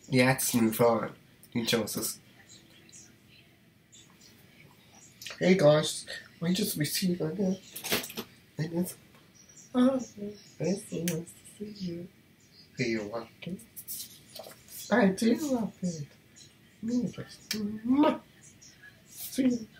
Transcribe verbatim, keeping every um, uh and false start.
Let's move on. You Joseph. Hey guys, we just received a gift. And it's oh, it's so nice to see you. Do you like it? I do love it. Me just. See you.